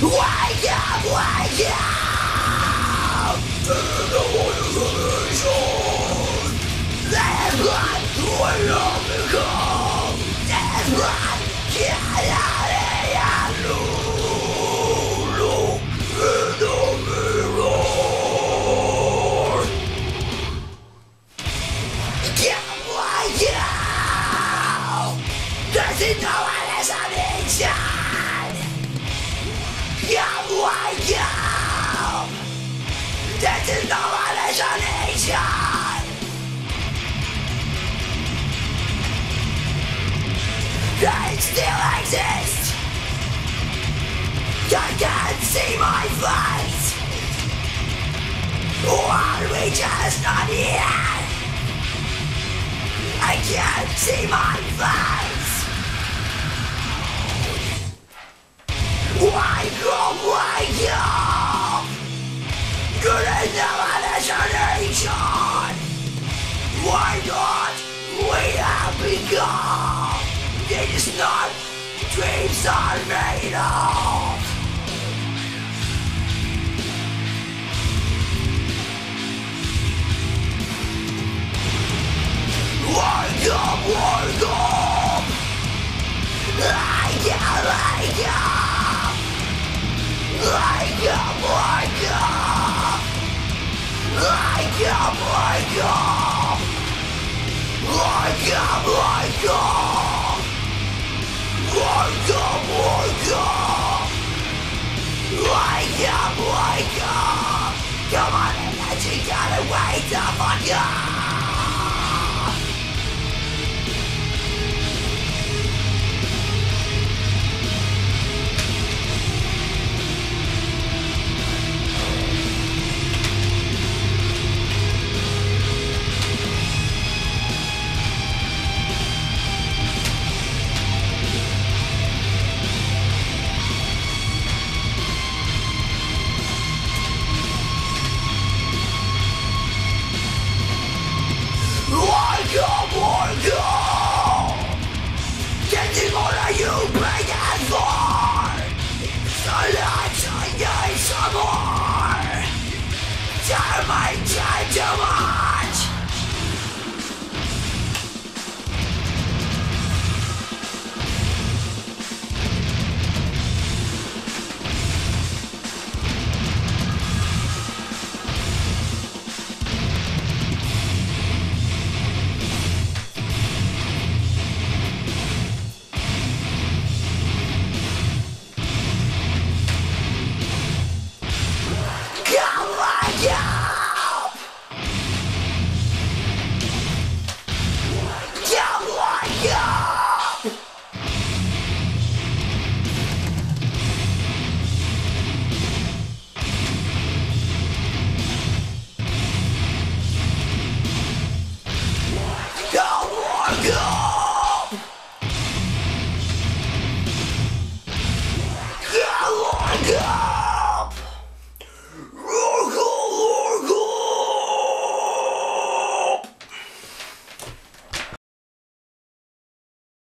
Wake up, wake up! The wonders of nation. That's what we all become. That's right, get out and look in the mirror. Get wake up! There's no one as an nation. Get wake up! There's no one as a nation. They still exist. I can't see my face. Are we just not here? I can't see my face. Wake up! Good enough as a nation. Why not? We have become. It is not dreams are made of. Wake up, wake up! I can't